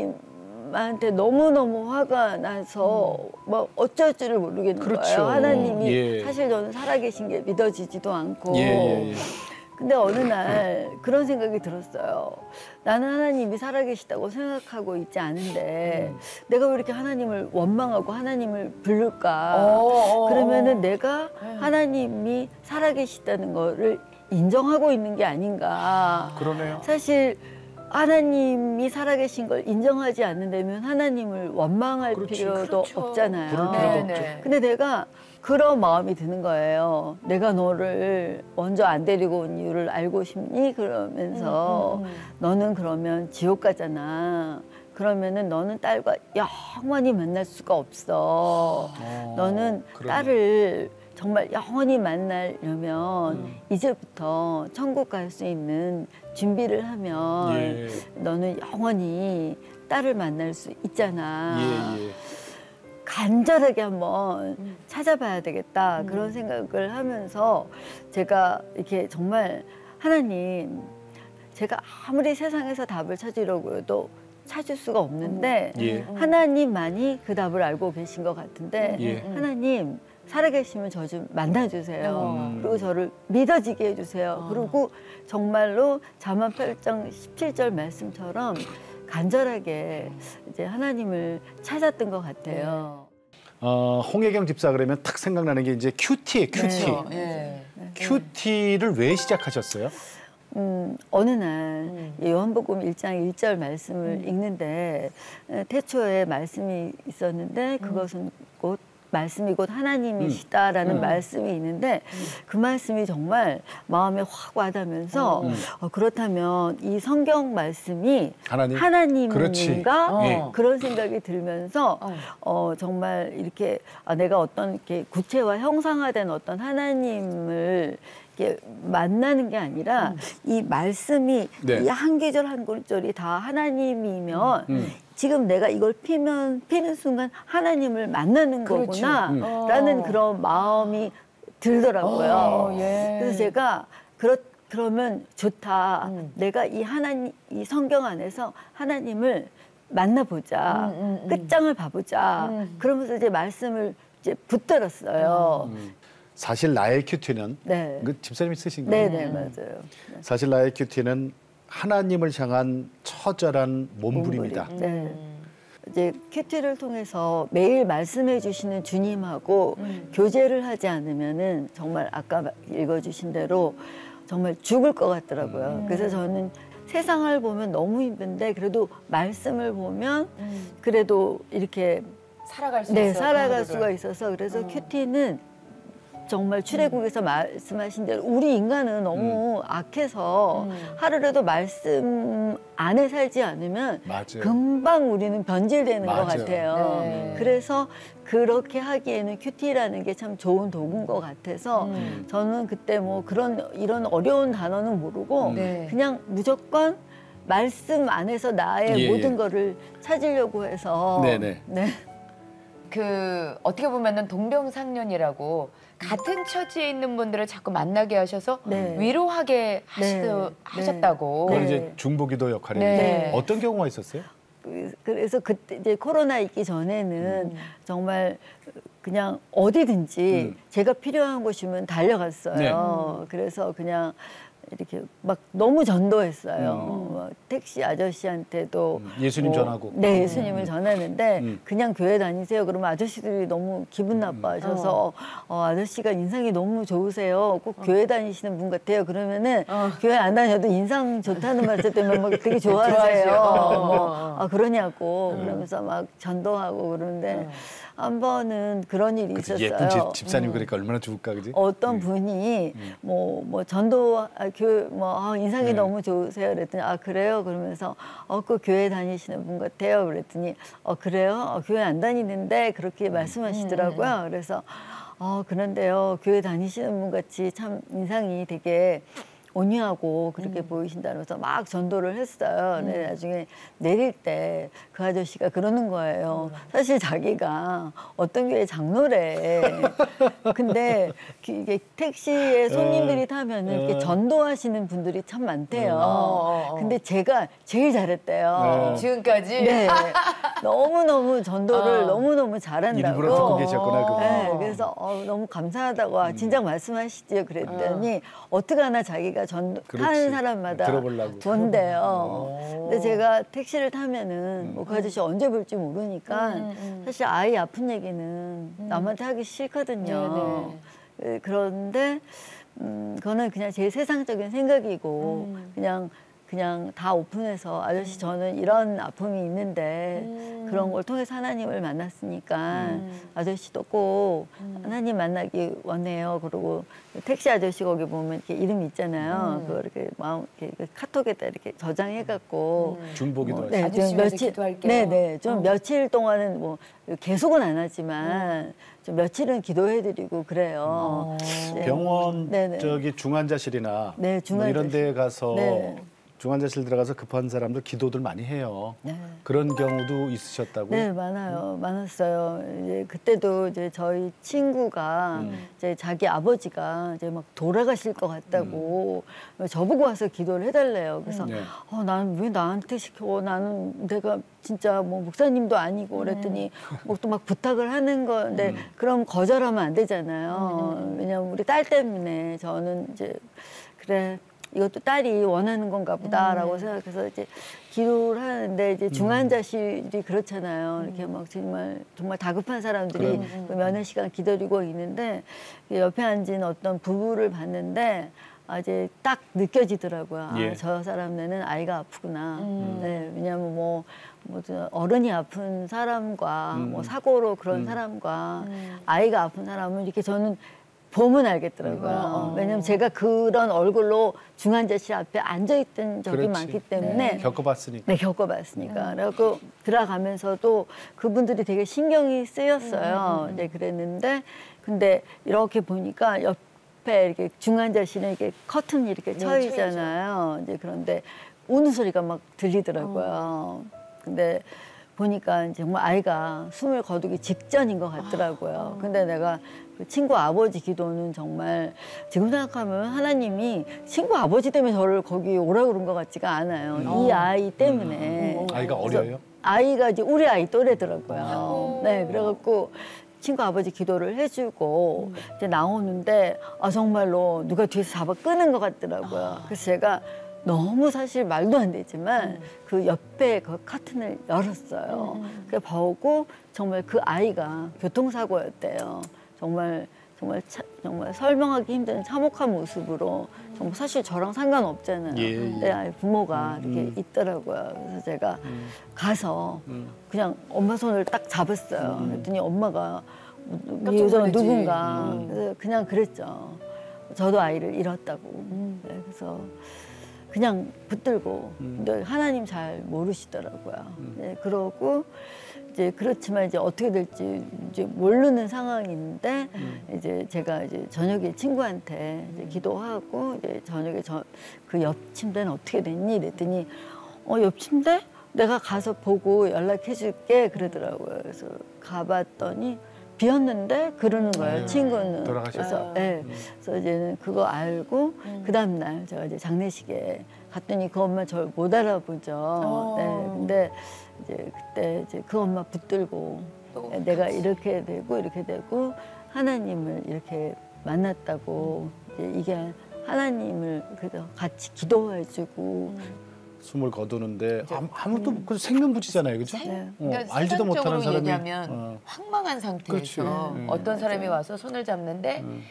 하나님한테 너무너무 화가 나서 막 어쩔 줄을 모르겠는 그렇죠. 거예요. 하나님이 예. 사실 저는 살아계신 게 믿어지지도 않고. 예, 예, 예. 근데 어느 날 그런 생각이 들었어요. 나는 하나님이 살아계시다고 생각하고 있지 않은데 내가 왜 이렇게 하나님을 원망하고 하나님을 부를까? 어, 어, 그러면은 어. 내가 네. 하나님이 살아계시다는 거를 인정하고 있는 게 아닌가. 그러네요. 사실 하나님이 살아계신 걸 인정하지 않는다면 하나님을 원망할 그렇지. 필요도 그렇죠. 없잖아요. 그럴 필요도 네, 없죠. 네. 근데 내가 그런 마음이 드는 거예요. 내가 너를 먼저 안 데리고 온 이유를 알고 싶니? 그러면서 음, 음, 음. 너는 그러면 지옥 가잖아. 그러면은 너는 딸과 영원히 만날 수가 없어. 어, 너는 그러네. 딸을 정말 영원히 만나려면 음. 이제부터 천국 갈 수 있는 준비를 하면 예. 너는 영원히 딸을 만날 수 있잖아. 예, 예. 간절하게 한번 찾아봐야 되겠다. 음. 그런 생각을 하면서 제가 이렇게 정말 하나님, 제가 아무리 세상에서 답을 찾으려고 해도 찾을 수가 없는데 예. 하나님만이 그 답을 알고 계신 것 같은데 예. 하나님 살아계시면 저 좀 만나주세요. 음. 그리고 저를 믿어지게 해주세요. 어. 그리고 정말로 잠언 팔 장 십칠 절 말씀처럼 간절하게 이제 하나님을 찾았던 것 같아요. 어, 홍혜경 집사 그러면 탁 생각나는 게 이제 큐티예요, 큐티. 그렇죠. 예. 큐티를 왜 시작하셨어요? 음, 어느 날 음. 요한복음 일 장 일 절 말씀을 읽는데 에, 태초에 말씀이 있었는데 그것은 곧 말씀이 곧 하나님이시다라는 음. 말씀이 있는데 그 말씀이 정말 마음에 확 와닿으면서 음. 어, 그렇다면 이 성경 말씀이 하나님? 하나님인가 그렇지. 예. 그런 생각이 들면서 어. 어, 정말 이렇게 아, 내가 어떤 이렇게 구체화 형상화된 어떤 하나님을 이렇게 만나는 게 아니라 이 말씀이 네. 이 한 구절 한 구절이 다 하나님이면 음. 지금 내가 이걸 피면 피는 순간 하나님을 만나는 그렇죠. 거구나 음. 라는 어. 그런 마음이 들더라고요. 어, 예. 그래서 제가 그렇 그러면 좋다. 음. 내가 이 하나님 이 성경 안에서 하나님을 만나보자. 음, 음, 음. 끝장을 봐보자. 음. 그러면서 이제 말씀을 이제 붙들었어요. 음. 사실 나의 큐티는 네. 그 집사님이 쓰신 거예요. 네네 맞아요. 사실 나의 큐티는 하나님을 향한 처절한 몸부림이다. 몸부림. 네. 음. 이제 큐티를 통해서 매일 말씀해 주시는 주님하고 음. 교제를 하지 않으면은 정말 아까 읽어주신 대로 정말 죽을 것 같더라고요. 음. 그래서 저는 세상을 보면 너무 힘든데 그래도 말씀을 보면 음. 그래도 이렇게 살아갈 수 네, 있어요. 살아갈 수가 있어서 그래서 어. 큐티는 정말 출애굽에서 음. 말씀하신 대로 우리 인간은 너무 음. 악해서 음. 하루라도 말씀 안에 살지 않으면 맞아요. 금방 우리는 변질되는 맞아요. 것 같아요. 네. 그래서 그렇게 하기에는 큐티라는 게 참 좋은 도구인 것 같아서 음. 저는 그때 뭐 그런 이런 어려운 단어는 모르고 네. 그냥 무조건 말씀 안에서 나의 예, 모든 예. 거를 찾으려고 해서 네네. 네. 그 어떻게 보면은 동병상련이라고 같은 처지에 있는 분들을 자꾸 만나게 하셔서 네. 위로하게 하시도, 네. 하셨다고. 그건 이제 중보기도 역할인데 네. 어떤 경우가 있었어요? 그래서 그때 이제 코로나 있기 전에는 음. 정말 그냥 어디든지 음. 제가 필요한 곳이면 달려갔어요. 네. 그래서 그냥 이렇게 막 너무 전도했어요. 음. 뭐 택시 아저씨한테도 음. 예수님 뭐, 전하고. 네, 예수님을 음. 전하는데 음. 그냥 교회 다니세요. 그러면 아저씨들이 너무 기분 나빠하셔서 어. 어, 아저씨가 인상이 너무 좋으세요. 꼭 어. 교회 다니시는 분 같아요. 그러면은 어. 교회 안 다녀도 인상 좋다는 말 때문에 막 되게 좋아하세요. 어. 뭐, 아, 그러냐고 음. 그러면서 막 전도하고 그러는데 어. 한 번은 그런 일이 그치, 있었어요. 예쁜 집, 집사님 음. 그러니까 얼마나 좋을까, 그지? 어떤 음. 분이 뭐뭐 뭐 전도 아, 교, 뭐 아, 인상이 네. 너무 좋으세요. 그랬더니 아 그래요? 그러면서 어 그 교회 다니시는 분 같아요. 그랬더니 어 그래요? 어, 교회 안 다니는데 그렇게 음. 말씀하시더라고요. 그래서 어 그런데요 교회 다니시는 분 같이 참 인상이 되게 온유하고 그렇게 음. 보이신다면서 막 전도를 했어요. 음. 근데 나중에 내릴 때 그 아저씨가 그러는 거예요. 음. 사실 자기가 어떤 교회 장로래. 근데 이게 택시에 손님들이 타면은 이렇게 전도하시는 분들이 참 많대요. 어. 근데 제가 제일 잘했대요. 네. 지금까지? 네. 너무너무 전도를 어. 너무너무 잘한다고. 일부러 듣고 계셨구나. 그거. 네. 그래서 어, 너무 감사하다고 음. 진작 말씀하시죠. 그랬더니 어. 어떻게 하나 자기가 전 타는 사람마다 들어보려고. 본대요. 근데 제가 택시를 타면은 음. 뭐 그 아저씨 언제 볼지 모르니까 음, 음. 사실 아이 아픈 얘기는 음. 남한테 하기 싫거든요. 네네. 그런데 음, 그거는 그냥 제 세상적인 생각이고 음. 그냥 그냥 다 오픈해서 아저씨 저는 이런 아픔이 있는데 음. 그런 걸 통해서 하나님을 만났으니까 음. 아저씨도 꼭 음. 하나님 만나기 원해요. 그리고 택시 아저씨 거기 보면 이렇게 이름이 있잖아요. 음. 그거 이렇게 마음 이렇게 카톡에다 이렇게 저장해갖고 음. 중보기도 뭐, 네, 좀 며칠 네네 좀 어. 며칠 동안은 뭐 계속은 안 하지만 음. 좀 며칠은 기도해드리고 그래요. 어. 네. 병원 네네. 저기 중환자실이나 네, 중환자실. 뭐 이런 데 가서. 네. 중환자실 들어가서 급한 사람들 기도들 많이 해요. 네. 그런 경우도 있으셨다고요? 네, 많아요. 음. 많았어요. 이제 그때도 이제 저희 친구가 음. 이제 자기 아버지가 이제 막 돌아가실 것 같다고 음. 저보고 와서 기도를 해달래요. 그래서 네. 어, 나는 왜 나한테 시켜? 나는 내가 진짜 뭐 목사님도 아니고 그랬더니 음. 뭐 또 막 부탁을 하는 건데 음. 그럼 거절하면 안 되잖아요. 음. 왜냐면 우리 딸 때문에 저는 이제 그래. 이것도 딸이 원하는 건가 보다라고 음. 생각해서 이제 기도를 하는데 이제 중환자실이 그렇잖아요. 이렇게 막 정말 정말 다급한 사람들이 음. 그 면회 시간 기다리고 있는데 옆에 앉은 어떤 부부를 봤는데 아, 이제 딱 느껴지더라고요. 예. 아, 저 사람네는 아이가 아프구나. 음. 네, 왜냐하면 뭐, 뭐 어른이 아픈 사람과 음. 뭐 사고로 그런 음. 사람과 음. 아이가 아픈 사람은 이렇게 저는 보면 알겠더라고요. 어. 왜냐면 제가 그런 얼굴로 중환자실 앞에 앉아있던 적이 그렇지. 많기 때문에. 네. 겪어봤으니까. 네, 겪어봤으니까. 음. 그래갖고 들어가면서도 그분들이 되게 신경이 쓰였어요. 음. 네, 그랬는데 근데 이렇게 보니까 옆에 이렇게 중환자실에 이렇게 커튼이 이렇게 쳐 있잖아요. 네, 이제 그런데 우는 소리가 막 들리더라고요. 어. 근데 보니까 정말 아이가 숨을 거두기 직전인 것 같더라고요. 근데 내가 그 친구 아버지 기도는 정말 지금 생각하면 하나님이 친구 아버지 때문에 저를 거기 오라 그런 것 같지가 않아요. 음. 이 아이 때문에. 음. 아이가 어려요? 아이가 이제 우리 아이 또래더라고요. 음. 네, 그래갖고 친구 아버지 기도를 해주고 음. 이제 나오는데 아 정말로 누가 뒤에서 잡아 끄는 것 같더라고요. 아. 그래서 제가 너무 사실 말도 안 되지만 음. 그 옆에 그 커튼을 열었어요. 음. 그 보고 정말 그 아이가 교통사고였대요. 정말 정말 차, 정말 설명하기 힘든 참혹한 모습으로 정말 사실 저랑 상관없잖아요. 예, 예. 내 아이 부모가 음. 이렇게 있더라고요. 그래서 제가 음. 가서 음. 그냥 엄마 손을 딱 잡았어요. 음. 그랬더니 엄마가 이 깜짝 여자가 놀라지. 누군가 음. 그래서 그냥 그랬죠. 저도 아이를 잃었다고. 음. 네, 그래서 그냥 붙들고 음. 근데 하나님 잘 모르시더라고요. 음. 네, 그러고 이제 그렇지만 이제 어떻게 될지 이제 모르는 상황인데 음. 이제 제가 이제 저녁에 친구한테 이제 기도하고 이제 저녁에 저 그 옆 침대는 어떻게 됐니? 이랬더니 어, 옆 침대? 내가 가서 보고 연락해 줄게 그러더라고요. 그래서 가봤더니 비었는데 그러는 거예요. 아유, 친구는. 돌아가셨어요. 그래서, 네. 음. 그래서 이제는 그거 알고 음. 그 다음 날 제가 이제 장례식에 갔더니 그 엄마 저를 못 알아보죠. 어. 네. 근데 이제 그때 이제 그 엄마 붙들고 또 내가 같이. 이렇게 되고 이렇게 되고 하나님을 이렇게 만났다고 이제 이게 하나님을 그래서 같이 기도해주고 숨을 거두는데 아무, 아무도 그 생명부지잖아요, 그죠? 네. 어, 그러니까 알지도 못하는 세상적으로 사람이 얘기하면 어. 황망한 상태에서 그렇지. 네. 어떤 사람이 맞아요. 와서 손을 잡는데 음.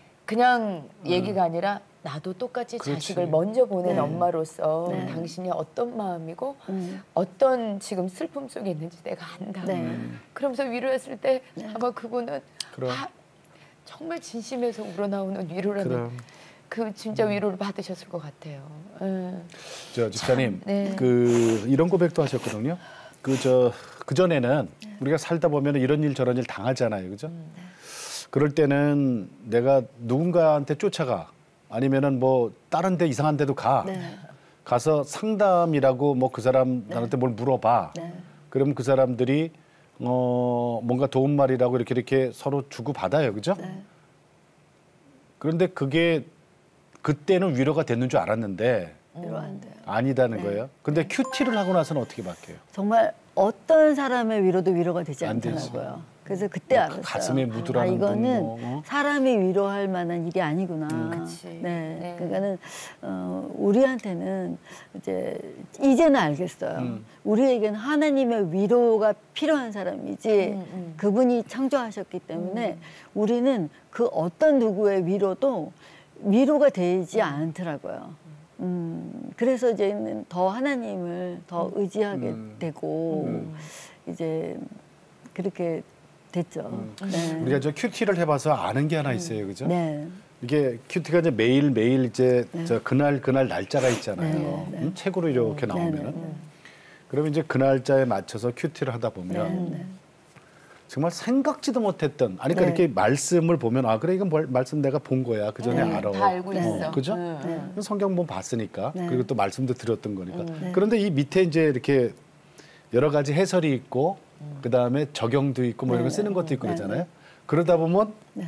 그냥 얘기가 아니라 나도 똑같이 그렇지. 자식을 먼저 보낸 네. 엄마로서 네. 당신이 어떤 마음이고 음. 어떤 지금 슬픔 속에 있는지 내가 안다. 네. 음. 그러면서 위로했을 때 네. 아마 그분은 그럼. 아, 정말 진심에서 우러나오는 위로라는 그럼. 그 진짜 위로를 받으셨을 것 같아요. 음. 저 집사님, 네. 그 이런 고백도 하셨거든요. 그 저 그 전에는 우리가 살다 보면 이런 일 저런 일 당하잖아요, 그죠? 음. 그럴 때는 내가 누군가한테 쫓아가 아니면은 뭐 다른 데 이상한 데도 가. 네. 가서 상담이라고 뭐 그 사람한테 뭘 물어봐. 네. 그럼 그 사람들이 어 뭔가 도움말이라고 이렇게 이렇게 서로 주고 받아요, 그죠? 네. 그런데 그게 그때는 위로가 됐는 줄 알았는데 위로 안 돼요. 아니다는 네. 거예요. 근데 큐티를 하고 나서는 어떻게 바뀌어요? 정말 어떤 사람의 위로도 위로가 되지 안 되지. 않더라고요. 그래서 그때 뭐 알았어요. 가슴에 묻으라는 아, 이거는 분, 뭐, 어? 사람이 위로할 만한 일이 아니구나. 음. 그치. 네. 네. 그러니까는 어, 우리한테는 이제 이제는 알겠어요. 음. 우리에게는 하나님의 위로가 필요한 사람이지 음, 음. 그분이 창조하셨기 때문에 우리는 그 어떤 누구의 위로도 위로가 되지 않더라고요. 음, 그래서 이제는 더 하나님을 더 의지하게 음. 되고 음. 이제 그렇게 됐죠. 네. 우리가 저 큐티를 해봐서 아는 게 하나 있어요, 그죠? 네. 이게 큐티가 이제 매일 매일 이제 네. 저 그날 그날 날짜가 있잖아요. 네, 네, 네. 음, 책으로 이렇게 네, 나오면은. 네, 네. 그러면 이제 그 날짜에 맞춰서 큐티를 하다 보면 네, 네. 정말 생각지도 못했던 아니 그러니까 네. 이렇게 말씀을 보면 아 그래 이건 뭘, 말씀 내가 본 거야 그 전에 네, 알아. 다 알고 있어. 그죠? 음. 네. 성경 보면 봤으니까 네. 그리고 또 말씀도 들었던 거니까. 음. 네. 그런데 이 밑에 이제 이렇게 여러 가지 해설이 있고 그 다음에 적용도 있고 뭐 이런 거 네. 쓰는 것도 있고 네. 그러잖아요. 그러다 보면 네.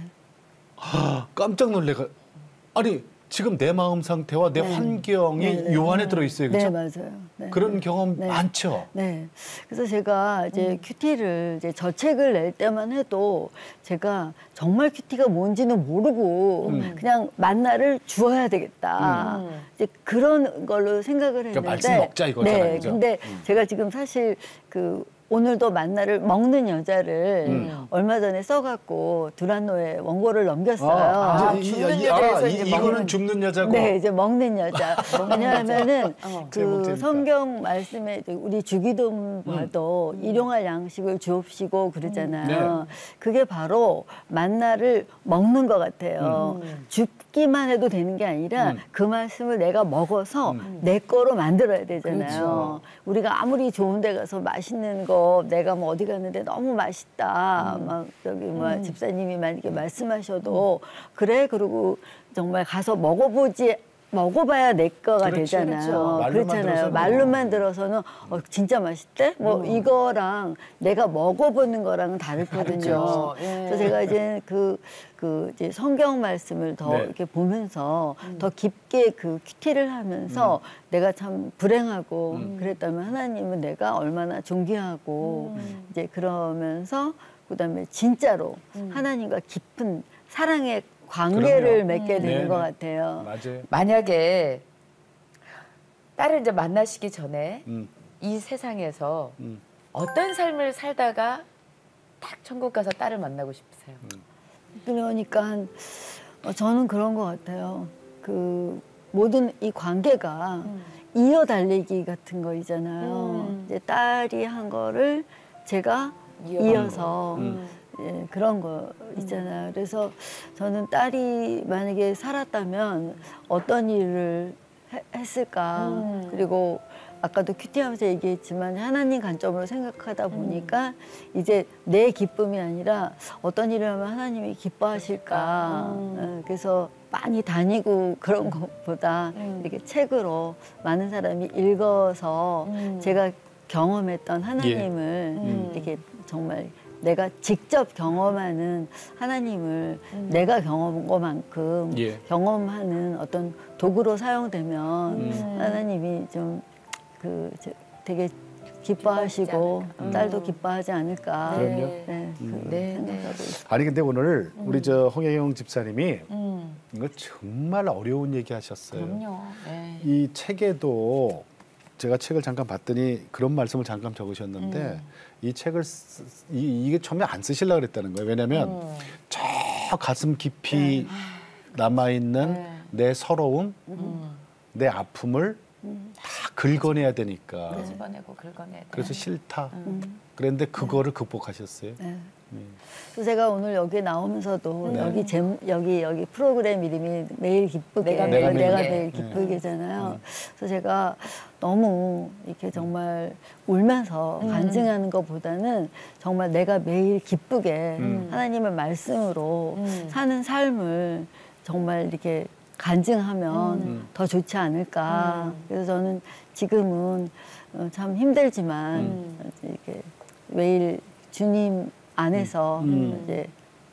아, 깜짝 놀래가 아니 지금 내 마음 상태와 내 네. 환경이 네, 네. 요 안에 들어 있어요, 그렇죠? 네, 맞아요. 네. 그런 경험 네. 많죠. 네. 그래서 제가 이제 큐티를 이제 저 책을 낼 때만 해도 제가 정말 큐티가 뭔지는 모르고 음. 그냥 만나를 주어야 되겠다. 음. 이제 그런 걸로 생각을 했는데. 그러니까 말씀 먹자 이거잖아요, 네. 그죠? 근데 음. 제가 지금 사실 그 오늘도 만나를 먹는 여자를 음. 얼마 전에 써갖고 두란노에 원고를 넘겼어요. 아, 이제 이- 죽는 이- 여자에서 아, 이제 이, 이거는 먹는- 죽는 여자고. 네, 이제 먹는 여자. 왜냐하면은 어. 제목 그 재밌다. 성경 말씀에 우리 주기도 봐도 음. 일용할 양식을 주옵시고 그러잖아요. 그게 바로 만나를 먹는 것 같아요. 줍기만 해도 되는 게 아니라 음. 그 말씀을 내가 먹어서 음. 내 거로 만들어야 되잖아요. 그렇죠. 우리가 아무리 좋은 데 가서 맛있는 거 내가 뭐 어디 갔는데 너무 맛있다. 음. 막 저기 뭐 집사님이 만약에 말씀하셔도 그래 그리고 정말 가서 먹어보지 먹어봐야 내 거가 그렇죠, 되잖아요. 그렇죠. 말로만 그렇잖아요. 들어서는. 말로만 들어서는 어, 진짜 맛있대? 뭐 이거랑 내가 먹어보는 거랑은 다르거든요. 다르죠. 예. 그래서 제가 이제 그, 그 이제 성경 말씀을 더 네. 이렇게 보면서 더 깊게 그 큐티를 하면서 내가 참 불행하고 그랬다면 하나님은 내가 얼마나 존귀하고 이제 그러면서 그다음에 진짜로 하나님과 깊은 사랑의 관계를 그럼요. 맺게 되는 네, 것 네. 같아요. 맞아요. 만약에 딸을 이제 만나시기 전에 음. 이 세상에서 음. 어떤 삶을 살다가 딱 천국 가서 딸을 만나고 싶으세요? 음. 그러니까 어, 저는 그런 것 같아요. 그 모든 이 관계가 음. 이어 달리기 같은 거이잖아요. 음. 이제 딸이 한 거를 제가 이어서 음. 예, 그런 거 있잖아요. 그래서 저는 딸이 만약에 살았다면 어떤 일을 해, 했을까. 음. 그리고 아까도 큐티하면서 얘기했지만 하나님 관점으로 생각하다 보니까 음. 이제 내 기쁨이 아니라 어떤 일을 하면 하나님이 기뻐하실까. 음. 예, 그래서 많이 다니고 그런 것보다 음. 이렇게 책으로 많은 사람이 읽어서 음. 제가 경험했던 하나님을 예. 이렇게 정말 내가 직접 경험하는 하나님을 음. 내가 경험한 것만큼 예. 경험하는 어떤 도구로 사용되면 음. 하나님이 좀 그 되게 기뻐하시고 음. 딸도 기뻐하지 않을까. 그럼요. 네, 음. 그 네, 생각하고 네. 있어요. 아니 근데 오늘 우리 저 홍혜영 집사님이 음. 이거 정말 어려운 얘기 하셨어요. 그럼요. 네. 이 책에도 제가 책을 잠깐 봤더니 그런 말씀을 잠깐 적으셨는데 음. 이 책을 쓰, 이, 이게 처음에 안 쓰시려고 그랬다는 거예요. 왜냐하면 음. 저 가슴 깊이 남아있는 네. 내 서러움, 음. 내 아픔을 다 긁어내야 되니까. 끄집어내고 긁어내야 돼. 그래서 싫다. 음. 그런데 그거를 극복하셨어요. 네. 음. 그래서 제가 오늘 여기 나오면서도 네. 여기 제, 여기 여기 프로그램 이름이 매일 기쁘게 내가 매일 내가 기쁘게. 매일 기쁘게잖아요. 그래서 제가 너무 이렇게 정말 울면서 음. 간증하는 것보다는 정말 내가 매일 기쁘게 음. 하나님의 말씀으로 음. 사는 삶을 정말 이렇게 간증하면 음. 더 좋지 않을까. 음. 그래서 저는 지금은 어, 참 힘들지만 음. 이렇게 매일 주님 안에서 음. 이제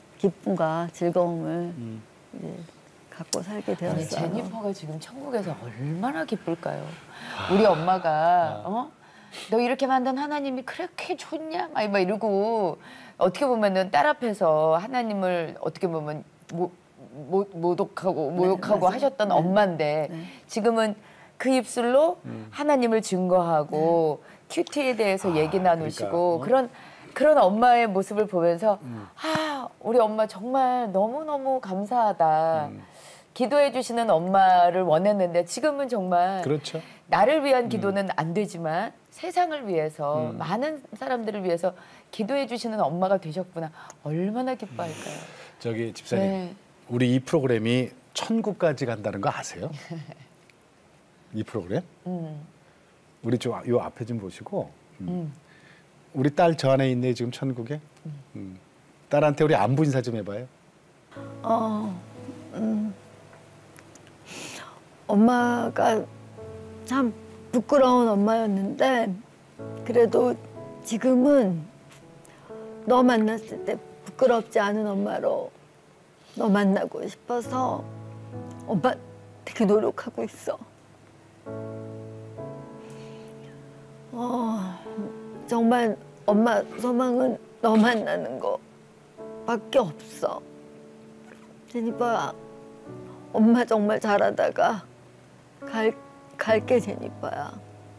기쁨과 즐거움을 음. 이제 갖고 살게 아니, 되었어요. 제니퍼가 지금 천국에서 얼마나 기쁠까요? 우리 엄마가 어? 너 이렇게 만든 하나님이 그렇게 좋냐? 막, 막 이러고 어떻게 보면은 딸 앞에서 하나님을 어떻게 보면 모, 모, 모독하고 모욕하고 맞아요. 하셨던 네. 엄마인데 네. 지금은 그 입술로 음. 하나님을 증거하고 큐티에 대해서 아, 얘기 나누시고 그러니까, 어? 그런 그런 엄마의 모습을 보면서 음. 아 우리 엄마 정말 너무 너무 감사하다. 음. 기도해 주시는 엄마를 원했는데 지금은 정말 그렇죠. 나를 위한 기도는 안 되지만 세상을 위해서 음. 많은 사람들을 위해서 기도해 주시는 엄마가 되셨구나. 얼마나 기뻐할까요? 저기 집사님, 네. 우리 이 프로그램이 천국까지 간다는 거 아세요? 이 프로그램? 음. 우리 저 요 앞에 좀 보시고. 음. 음. 우리 딸 저 안에 있네 지금 천국에. 음. 딸한테 우리 안부 인사 좀 해봐요. 어, 음, 엄마가 참 부끄러운 엄마였는데 그래도 지금은 너 만났을 때 부끄럽지 않은 엄마로 너 만나고 싶어서 엄마 되게 노력하고 있어. 어, 정말 엄마 소망은 너 만나는 거밖에 없어. 제니퍼야, 엄마 정말 잘하다가 갈, 갈게 제니퍼야.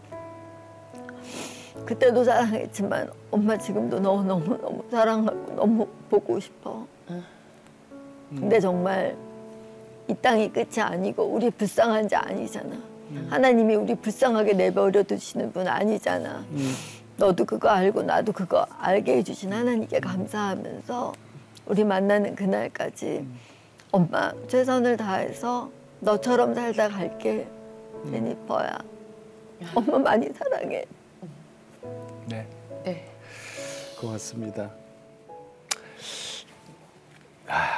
그때도 사랑했지만 엄마 지금도 너무너무 사랑하고 너무 보고 싶어. 근데 정말 이 땅이 끝이 아니고 우리 불쌍한 자 아니잖아. 음. 하나님이 우리 불쌍하게 내버려 두시는 분 아니잖아. 음. 너도 그거 알고 나도 그거 알게 해주신 하나님께 감사하면서 우리 만나는 그날까지 음. 엄마 최선을 다해서 너처럼 살다 갈게. 음. 제니퍼야. 엄마 많이 사랑해. 네. 네. 고맙습니다. 아,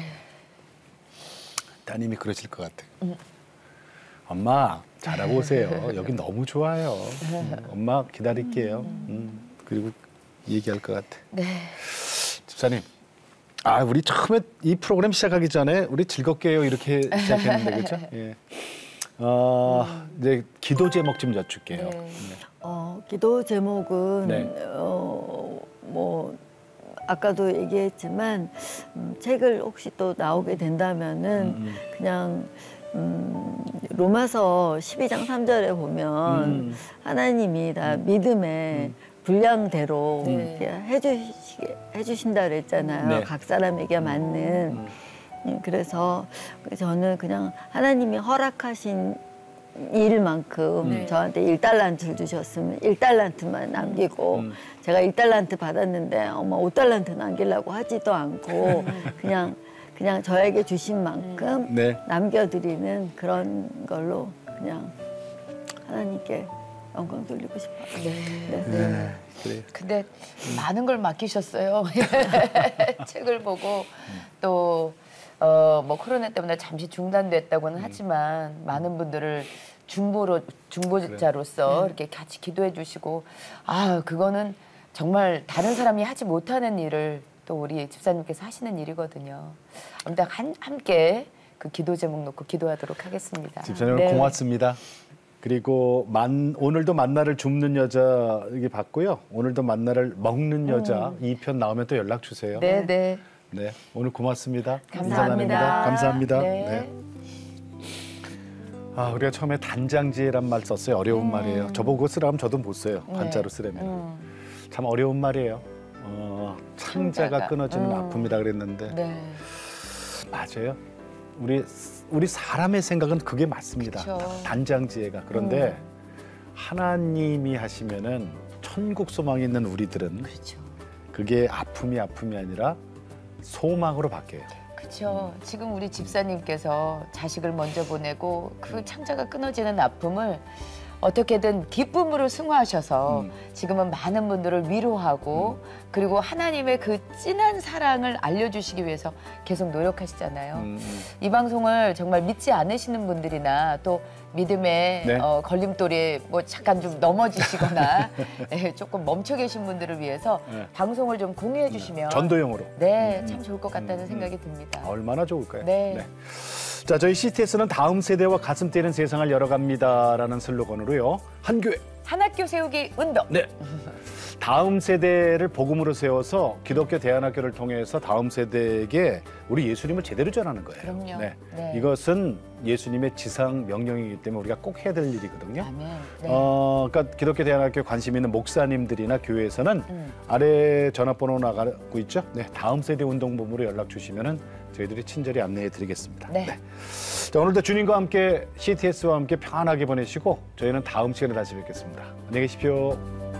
따님이 그러실 것 같아. 음. 엄마 잘하고 오세요. 여기 너무 좋아요. 음, 엄마 기다릴게요. 음, 그리고 얘기할 것 같아. 네. 집사님, 아 우리 처음에 이 프로그램 시작하기 전에 우리 즐겁게 해요 이렇게 시작했는데 그렇죠? 예. 어, 이제 기도 제목 좀 여쭐게요. 네. 네. 어, 기도 제목은 네. 어, 뭐 아까도 얘기했지만 음, 책을 혹시 또 나오게 된다면은 음, 음. 그냥 음, 로마서 십이 장 삼 절에 보면 음. 하나님이 다 음. 믿음의 음. 분량대로 네. 이렇게 해주시, 해주신다 그랬잖아요. 네. 각 사람에게 맞는. 음. 그래서 저는 그냥 하나님이 허락하신 일만큼 네. 저한테 일 달란트를 주셨으면 일 달란트만 남기고 음. 제가 일 달란트 받았는데 엄마 오 달란트 남기려고 하지도 않고 그냥 그냥 저에게 주신 만큼 네. 남겨드리는 그런 걸로 그냥 하나님께 영광 돌리고 싶어요. 네. 네. 네. 그래. 근데 많은 걸 맡기셨어요. 책을 보고 또 어, 뭐 코로나 때문에 잠시 중단됐다고는 음. 하지만 많은 분들을 중보로 중보자로서 그래. 이렇게 같이 기도해 주시고 아 그거는 정말 다른 사람이 하지 못하는 일을 또 우리 집사님께서 하시는 일이거든요. 아무튼 한, 함께 그 기도 제목 놓고 기도하도록 하겠습니다. 집사님 네. 고맙습니다. 그리고 만, 오늘도 만나를 줍는 여자 여기 봤고요. 오늘도 만나를 먹는 여자 음. 이 편 나오면 또 연락 주세요. 네, 네. 네, 오늘 고맙습니다. 감사합니다. 감사합니다. 네. 네. 아, 우리가 처음에 단장지혜란 말 썼어요. 어려운 음. 말이에요. 저보고 쓰라면 저도 못 써요. 네. 한자로 쓰려면. 음. 참 어려운 말이에요. 어, 창자가, 창자가 끊어지는 음. 아픔이라 그랬는데 네. 맞아요. 우리 우리 사람의 생각은 그게 맞습니다. 그쵸. 단장지혜가. 그런데 음. 하나님이 하시면은 천국 소망이 있는 우리들은 그쵸. 그게 아픔이 아픔이 아니라 소망으로 바뀌어요. 그렇죠. 지금 우리 집사님께서 자식을 먼저 보내고 그 창자가 끊어지는 아픔을 어떻게든 기쁨으로 승화하셔서 음. 지금은 많은 분들을 위로하고 음. 그리고 하나님의 그 진한 사랑을 알려주시기 위해서 계속 노력하시잖아요. 음. 이 방송을 정말 믿지 않으시는 분들이나 또 믿음의 네. 어, 걸림돌에 뭐 잠깐 좀 넘어지시거나 네, 조금 멈춰 계신 분들을 위해서 네. 방송을 좀 공유해 주시면 전도용으로 네, 참 좋을 것 같다는 음. 생각이 듭니다. 얼마나 좋을까요? 네. 네. 자, 저희 씨티에스는 다음 세대와 가슴 뛰는 세상을 열어갑니다라는 슬로건으로요. 한 교회, 한 학교 세우기 운동. 네. 다음 세대를 복음으로 세워서 기독교 대안학교를 통해서 다음 세대에게 우리 예수님을 제대로 전하는 거예요. 그럼요. 네. 네. 이것은 예수님의 지상 명령이기 때문에 우리가 꼭 해야 될 일이거든요. 아멘. 네. 어, 그러니까 기독교 대안학교 관심 있는 목사님들이나 교회에서는 음. 아래 전화번호 나가고 있죠. 네. 다음 세대 운동본부로 연락 주시면은 저희들이 친절히 안내해 드리겠습니다. 네. 네. 자, 오늘도 주님과 함께 씨티에스와 함께 평안하게 보내시고 저희는 다음 시간에 다시 뵙겠습니다. 안녕히 계십시오.